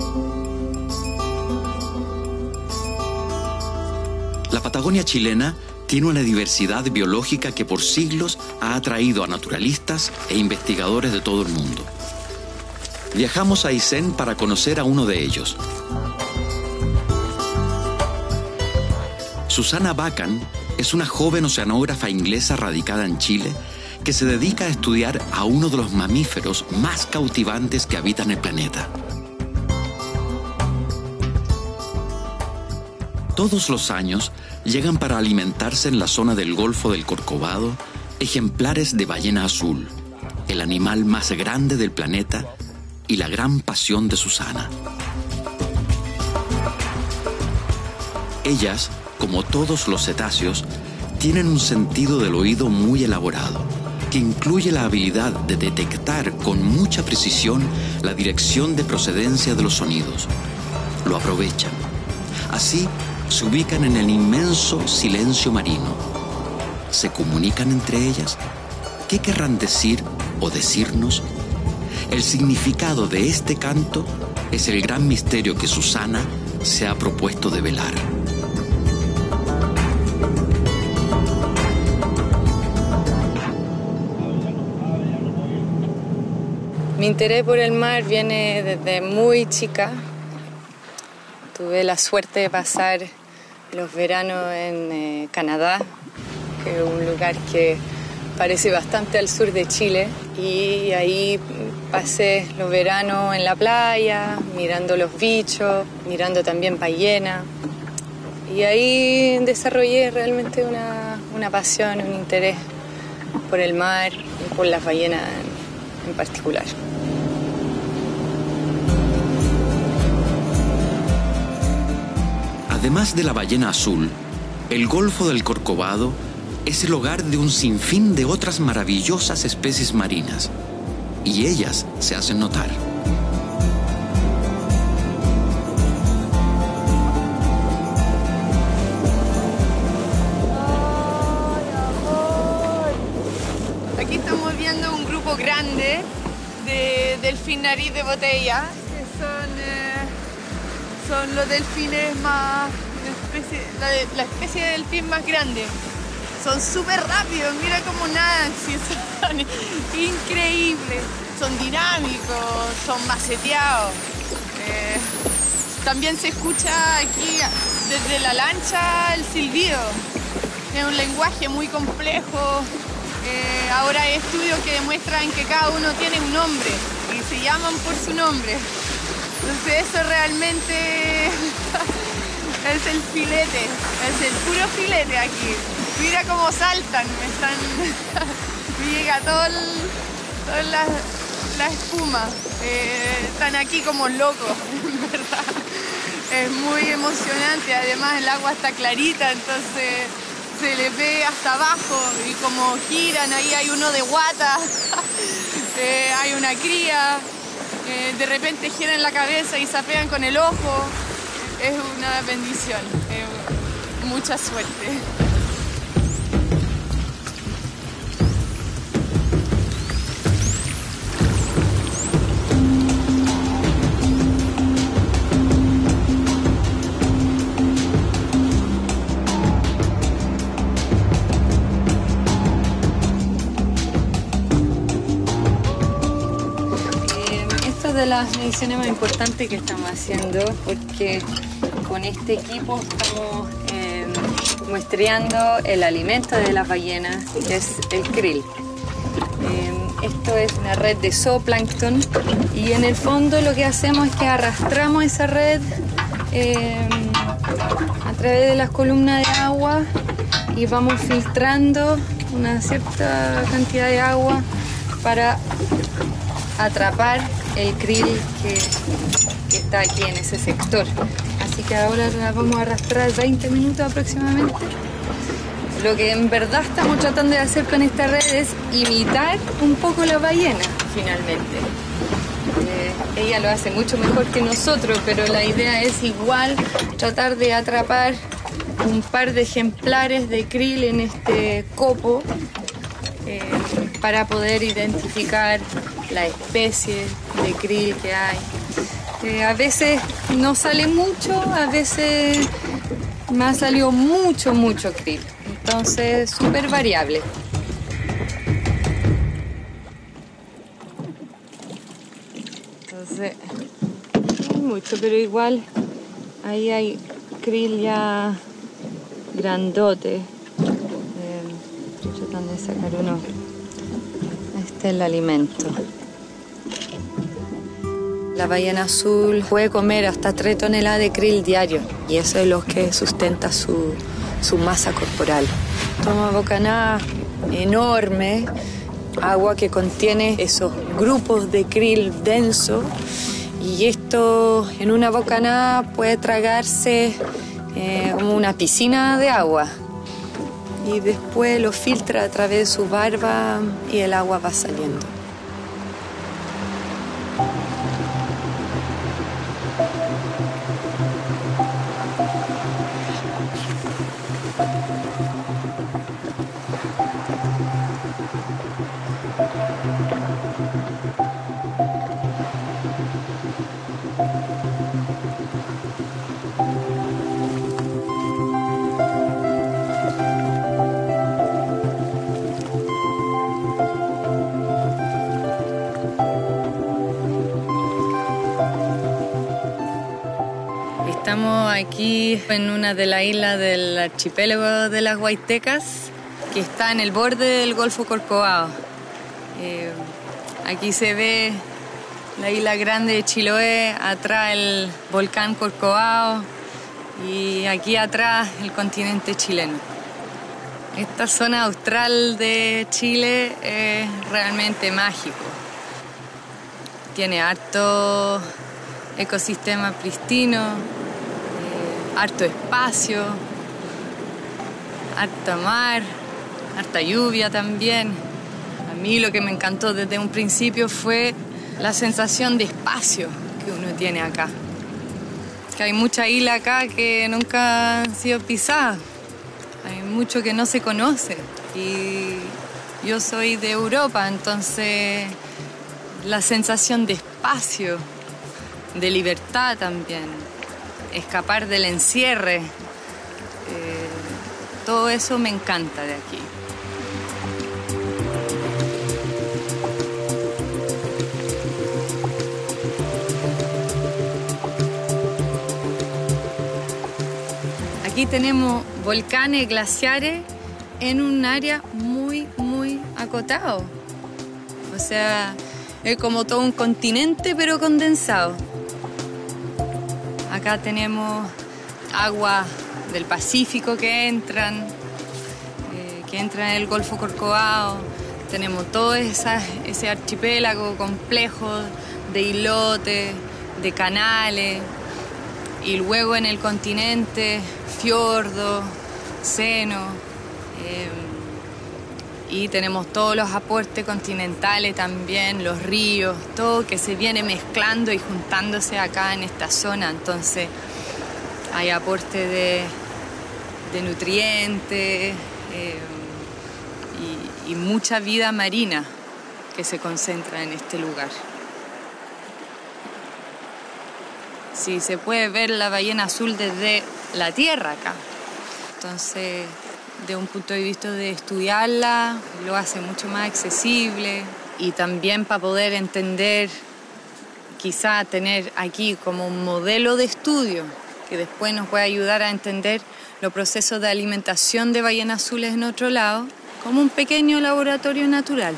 La Patagonia chilena tiene una diversidad biológica que por siglos ha atraído a naturalistas e investigadores de todo el mundo. Viajamos a Aysén para conocer a uno de ellos. Susana Bacan es una joven oceanógrafa inglesa radicada en Chile que se dedica a estudiar a uno de los mamíferos más cautivantes que habitan el planeta. Todos los años llegan para alimentarse en la zona del Golfo del Corcovado ejemplares de ballena azul, el animal más grande del planeta y la gran pasión de Susana. Ellas, como todos los cetáceos, tienen un sentido del oído muy elaborado, que incluye la habilidad de detectar con mucha precisión la dirección de procedencia de los sonidos. Lo aprovechan. Así, se ubican en el inmenso silencio marino. ¿Se comunican entre ellas? ¿Qué querrán decir o decirnos? El significado de este canto es el gran misterio que Susana se ha propuesto develar. Mi interés por el mar viene desde muy chica. Tuve la suerte de pasar los veranos en Canadá, que es un lugar que parece bastante al sur de Chile. Y ahí pasé los veranos en la playa, mirando los bichos, mirando también ballenas. Y ahí desarrollé realmente una pasión, un interés por el mar y por las ballenas en particular. Además de la ballena azul, el Golfo del Corcovado es el hogar de un sinfín de otras maravillosas especies marinas, y ellas se hacen notar. Aquí estamos viendo un grupo grande de delfín nariz de botella, que son los delfines más, la especie de delfín más grande. Son súper rápidos, mira cómo nadan, sí, son increíbles, son dinámicos, son maceteados. También se escucha aquí desde la lancha el silbido. Es un lenguaje muy complejo. Ahora hay estudios que demuestran que cada uno tiene un nombre y se llaman por su nombre. Entonces eso realmente es el filete, es el puro filete aquí. Mira cómo saltan, me llega toda la espuma. Están aquí como locos, en verdad. Es muy emocionante, además el agua está clarita, entonces se les ve hasta abajo y como giran, ahí hay uno de guata, hay una cría, de repente giran la cabeza y zapean con el ojo. Es una bendición, mucha suerte. De las mediciones más importantes que estamos haciendo, porque con este equipo estamos muestreando el alimento de las ballenas, que es el krill. Esto es una red de zooplancton y en el fondo lo que hacemos es que arrastramos esa red a través de las columnas de agua y vamos filtrando una cierta cantidad de agua para atrapar el krill que está aquí en ese sector. Así que ahora la vamos a arrastrar 20 minutos aproximadamente. Lo que en verdad estamos tratando de hacer con esta red es imitar un poco la ballena, finalmente. Ella lo hace mucho mejor que nosotros, pero la idea es igual tratar de atrapar un par de ejemplares de krill en este copo para poder identificar la especie de krill que hay. A veces no sale mucho, a veces me ha salido mucho krill. Entonces, súper variable. Entonces, no hay mucho, pero igual ahí hay krill ya grandote. Estoy tratando de sacar uno. Este es el alimento. La ballena azul puede comer hasta 3 toneladas de krill diario y eso es lo que sustenta su masa corporal. Toma bocanada enorme, agua que contiene esos grupos de krill densos y esto en una bocanada puede tragarse como una piscina de agua y después lo filtra a través de su barba y el agua va saliendo. Estamos aquí en una de las islas del archipiélago de las Huaytecas, que está en el borde del Golfo Corcovado. Aquí se ve la isla grande de Chiloé, atrás el volcán Corcovado y aquí atrás el continente chileno. Esta zona austral de Chile es realmente mágico. Tiene harto ecosistema pristino, harto espacio, harta mar, harta lluvia también. A mí lo que me encantó desde un principio fue la sensación de espacio que uno tiene acá. Que hay muchas islas acá que nunca han sido pisadas. Hay mucho que no se conoce. Y yo soy de Europa, entonces la sensación de espacio, de libertad también, escapar del encierre, todo eso me encanta de aquí. Aquí tenemos volcanes glaciares en un área muy acotado. O sea, es como todo un continente pero condensado. Acá tenemos aguas del Pacífico que entran en el Golfo Corcovado. Tenemos todo ese archipiélago complejo de islotes, de canales. Y luego en el continente, fiordos, senos. Y tenemos todos los aportes continentales también, los ríos, todo que se viene mezclando y juntándose acá en esta zona. Entonces hay aporte de nutrientes y mucha vida marina que se concentra en este lugar. Sí, se puede ver la ballena azul desde la tierra acá. Entonces, de un punto de vista de estudiarla, lo hace mucho más accesible y también para poder entender, quizá tener aquí como un modelo de estudio que después nos puede ayudar a entender los procesos de alimentación de ballenas azules en otro lado, como un pequeño laboratorio natural.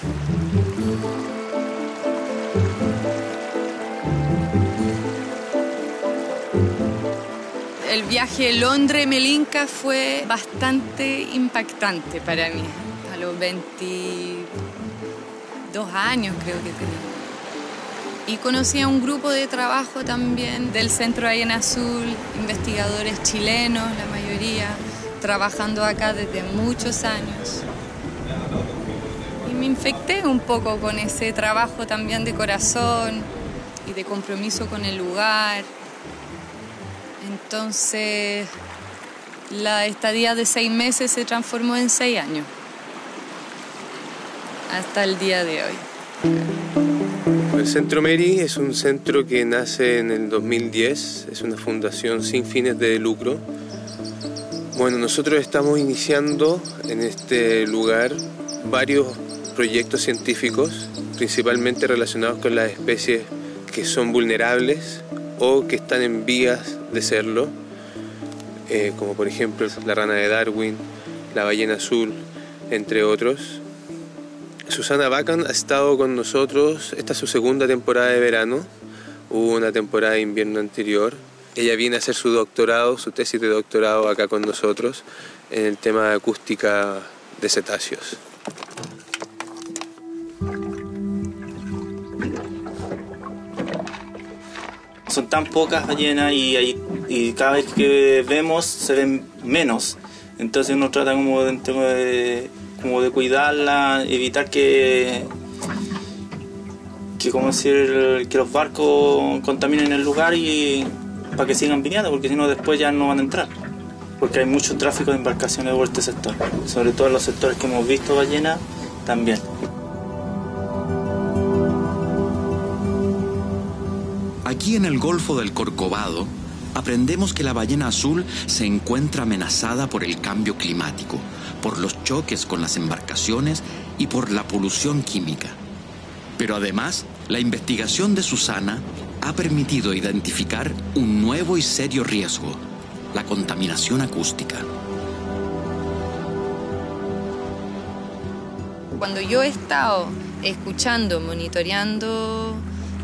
El viaje Londres-Melinka fue bastante impactante para mí. A los 22 años creo que tenía. Y conocí a un grupo de trabajo también del Centro Ballena Azul, investigadores chilenos, la mayoría, trabajando acá desde muchos años. Y me infecté un poco con ese trabajo también de corazón y de compromiso con el lugar. Entonces, la estadía de 6 meses se transformó en 6 años, hasta el día de hoy. el Centro Meri es un centro que nace en el 2010, es una fundación sin fines de lucro. Bueno, nosotros estamos iniciando en este lugar varios proyectos científicos, principalmente relacionados con las especies que son vulnerables o que están en vías de serlo, como por ejemplo la rana de Darwin, la ballena azul, entre otros. Susana Bacan ha estado con nosotros, esta es su segunda temporada de verano, hubo una temporada de invierno anterior. Ella viene a hacer su doctorado, su tesis de doctorado acá con nosotros en el tema de acústica de cetáceos. Son tan pocas ballenas y cada vez que vemos se ven menos, entonces uno trata como de cuidarla, evitar que los barcos contaminen el lugar y para que sigan viniendo, porque si no después ya no van a entrar, porque hay mucho tráfico de embarcaciones por este sector, sobre todo en los sectores que hemos visto ballenas también. Aquí en el Golfo del Corcovado aprendemos que la ballena azul se encuentra amenazada por el cambio climático, por los choques con las embarcaciones y por la polución química. Pero además, la investigación de Susana ha permitido identificar un nuevo y serio riesgo: la contaminación acústica. Cuando yo he estado escuchando, monitoreando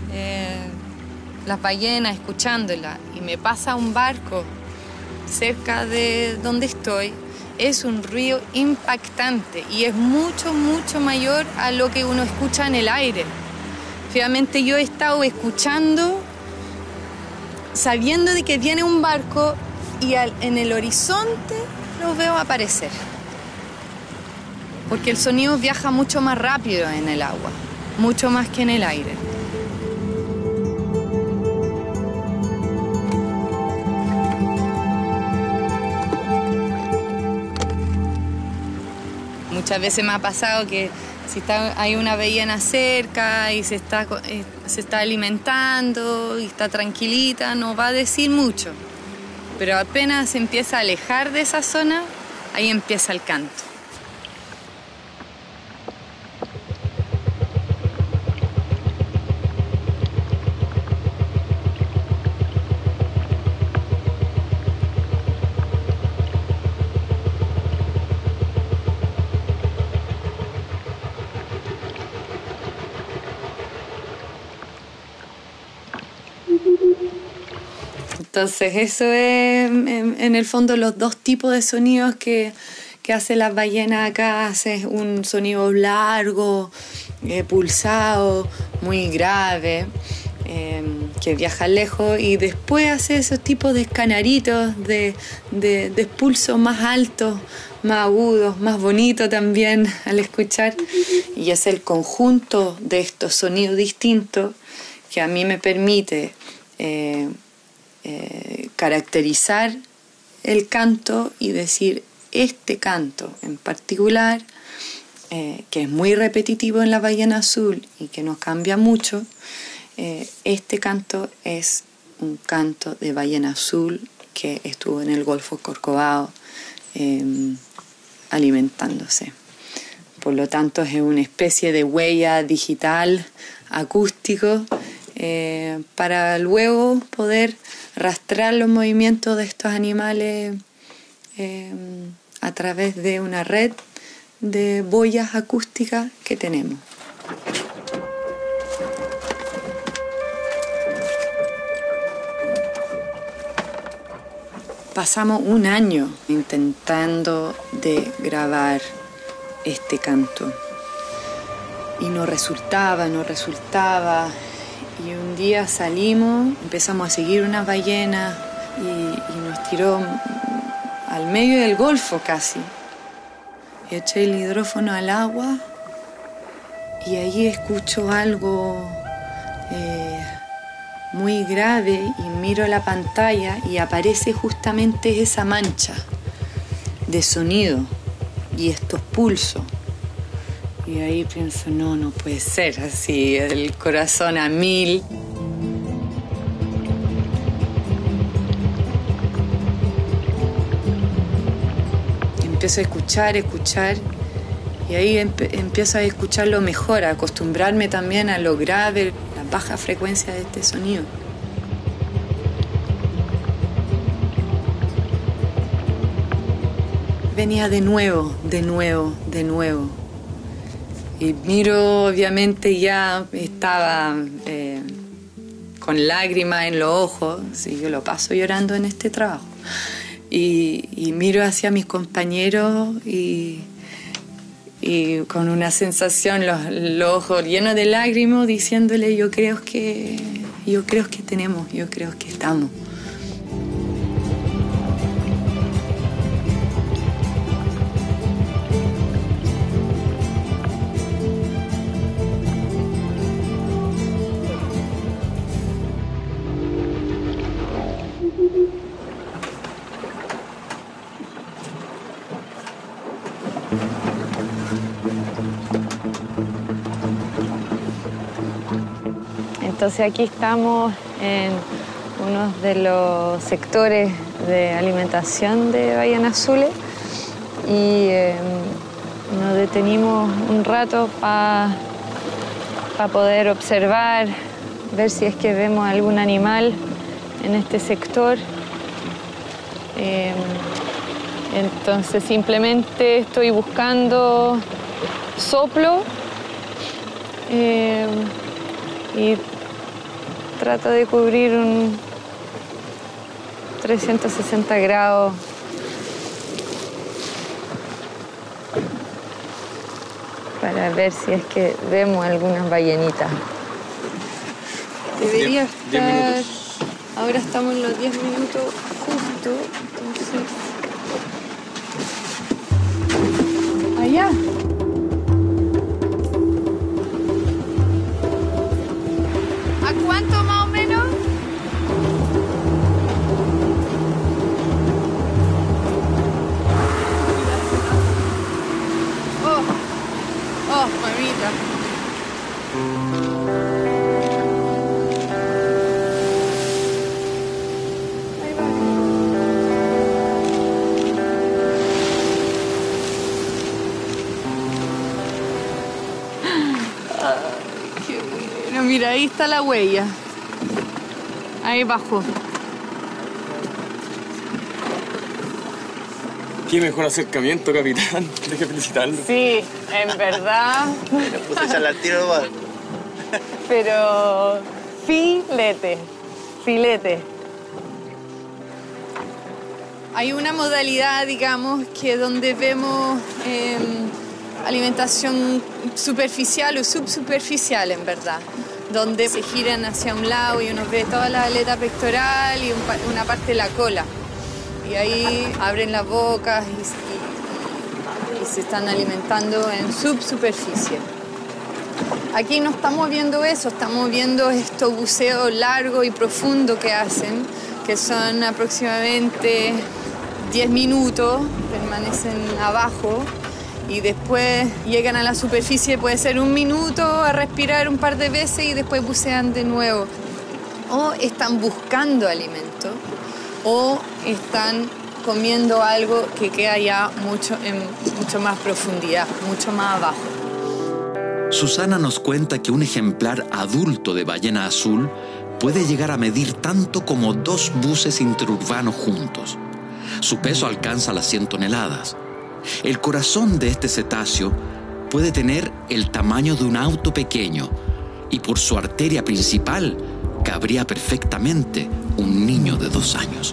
las ballenas, escuchándolas, y me pasa un barco cerca de donde estoy, es un ruido impactante y es mucho, mucho mayor a lo que uno escucha en el aire. Finalmente yo he estado escuchando, sabiendo de que viene un barco y en el horizonte lo veo aparecer. Porque el sonido viaja mucho más rápido en el agua, mucho más que en el aire. Muchas veces me ha pasado que si hay una ballena cerca y se está alimentando y está tranquilita, no va a decir mucho. Pero apenas se empieza a alejar de esa zona, ahí empieza el canto. Entonces eso es en el fondo los dos tipos de sonidos que hace las ballenas acá. Hace un sonido largo, pulsado, muy grave, que viaja lejos, y después hace esos tipos de escanaritos, de expulsos más altos, más agudos, más bonitos también al escuchar. Y es el conjunto de estos sonidos distintos que a mí me permite caracterizar el canto y decir: este canto en particular, que es muy repetitivo en la ballena azul y que no cambia mucho, este canto es un canto de ballena azul que estuvo en el Golfo Corcovado alimentándose. Por lo tanto, es una especie de huella digital acústico para luego poder rastrear los movimientos de estos animales a través de una red de boyas acústicas que tenemos. Pasamos un año intentando de grabar este canto y no resultaba. Y un día salimos, empezamos a seguir una ballena y nos tiró al medio del Golfo casi. Y eché el hidrófono al agua y ahí escucho algo muy grave y miro la pantalla y aparece justamente esa mancha de sonido y estos pulsos. Y ahí pienso, no puede ser así, el corazón a 1000. Empiezo a escuchar, y ahí empiezo a escucharlo mejor, a acostumbrarme también a lo grave, la baja frecuencia de este sonido. Venía de nuevo. Y miro, obviamente ya estaba con lágrimas en los ojos, sí, yo lo paso llorando en este trabajo. Y miro hacia mis compañeros y con una sensación, los ojos llenos de lágrimas, diciéndole yo creo que estamos. Entonces aquí estamos en uno de los sectores de alimentación de Ballena Azul y nos detenimos un rato para poder observar, ver si es que vemos algún animal en este sector. Entonces simplemente estoy buscando soplo y trato de cubrir un 360 grados. Para ver si es que vemos algunas ballenitas. Debería estar... 10 minutos. Ahora estamos en los 10 minutos justo. Entonces... Allá. ¿A cuánto más o menos? Oh, mamita. Ahí va. Qué bueno. Mira, ahí está la huella. Ahí bajó. Qué mejor acercamiento, capitán. Hay que felicitarlo. Sí, en verdad. Me puse a echarle al tiro nomás. Pero filete. Hay una modalidad, digamos, que donde vemos alimentación superficial o subsuperficial, en verdad, donde se giran hacia un lado y uno ve toda la aleta pectoral y una parte de la cola. Y ahí abren las bocas y se están alimentando en subsuperficie. Aquí no estamos viendo eso, estamos viendo estos buceos largos y profundos que hacen, que son aproximadamente 10 minutos, permanecen abajo y después llegan a la superficie, puede ser 1 minuto a respirar un par de veces y después bucean de nuevo. O están buscando alimento o están comiendo algo que queda ya en mucho más profundidad, mucho más abajo. Susana nos cuenta que un ejemplar adulto de ballena azul puede llegar a medir tanto como 2 buses interurbanos juntos. Su peso alcanza las 100 toneladas. El corazón de este cetáceo puede tener el tamaño de un auto pequeño y por su arteria principal cabría perfectamente un niño de 2 años.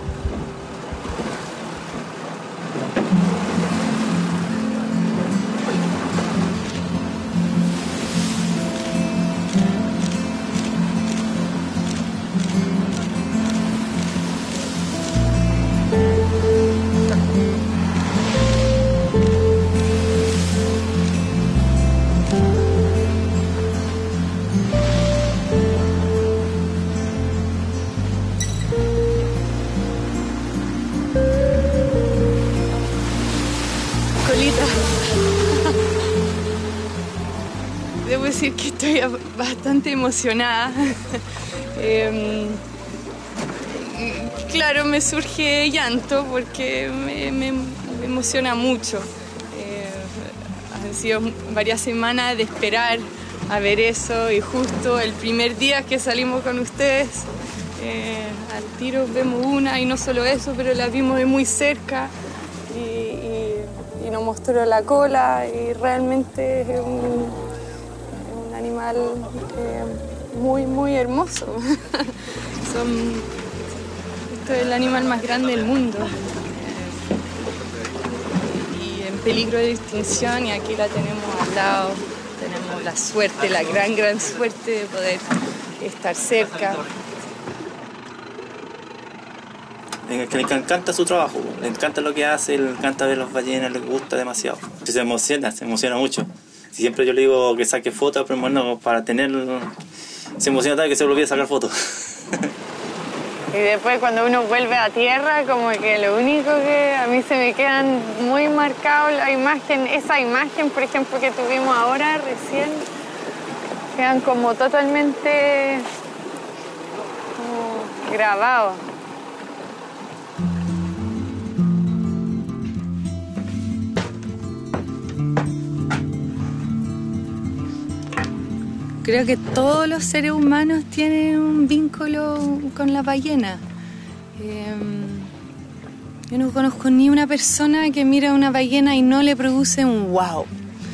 debo decir que estoy bastante emocionada. Claro, me surge llanto porque me emociona mucho. Han sido varias semanas de esperar a ver eso y justo el primer día que salimos con ustedes, al tiro vemos una y no solo eso, pero la vimos de muy cerca y nos mostró la cola y realmente es un animal muy, muy hermoso. Esto es el animal más grande del mundo y en peligro de extinción, y aquí la tenemos al lado. Tenemos la suerte, la gran suerte de poder estar cerca. Que le encanta su trabajo, le encanta lo que hace, le encanta ver las ballenas, le gusta demasiado. Se emociona mucho. Siempre yo le digo que saque fotos, pero bueno, para tenerlo, se emociona tanto que se le olvida sacar fotos. Y después cuando uno vuelve a tierra, como que lo único que a mí se me quedan muy marcados esa imagen, por ejemplo, que tuvimos ahora recién, quedan como totalmente como grabados. Creo que todos los seres humanos tienen un vínculo con la ballena. Yo no conozco ni una persona que mira a una ballena y no le produce un wow.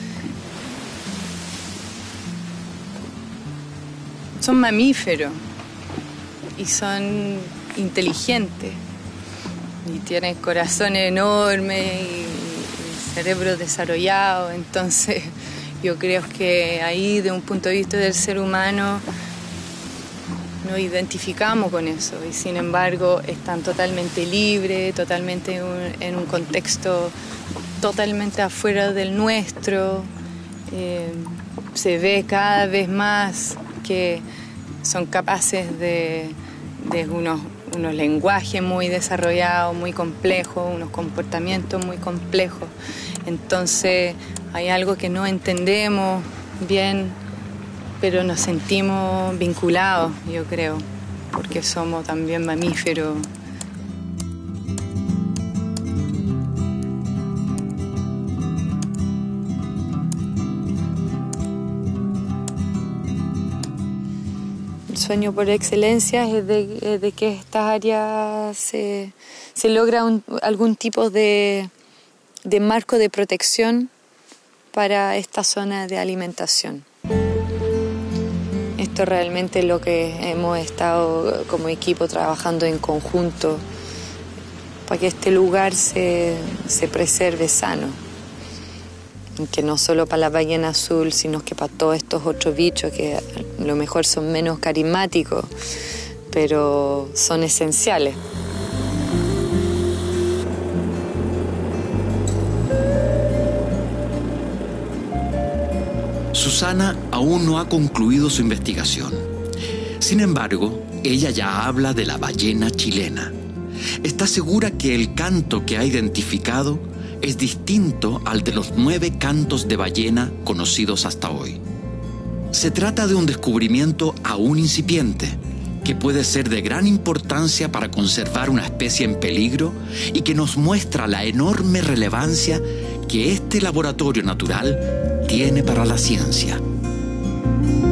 Son mamíferos y son inteligentes y tienen corazón enorme y cerebro desarrollado, entonces yo creo que ahí, de un punto de vista del ser humano, nos identificamos con eso y sin embargo están totalmente libres, totalmente en un contexto totalmente afuera del nuestro. Se ve cada vez más que son capaces de unos lenguajes muy desarrollados, muy complejos, unos comportamientos muy complejos. Entonces hay algo que no entendemos bien, pero nos sentimos vinculados, yo creo, porque somos también mamíferos. El sueño por excelencia es de que estas áreas se logra algún tipo de marco de protección para esta zona de alimentación. Esto realmente es lo que hemos estado como equipo trabajando en conjunto para que este lugar se preserve sano. Que no solo para la ballena azul, sino que para todos estos otros bichos que a lo mejor son menos carismáticos, pero son esenciales. Susana aún no ha concluido su investigación. Sin embargo, ella ya habla de la ballena chilena. Está segura que el canto que ha identificado es distinto al de los 9 cantos de ballena conocidos hasta hoy. Se trata de un descubrimiento aún incipiente, que puede ser de gran importancia para conservar una especie en peligro y que nos muestra la enorme relevancia que este laboratorio natural tiene para la ciencia.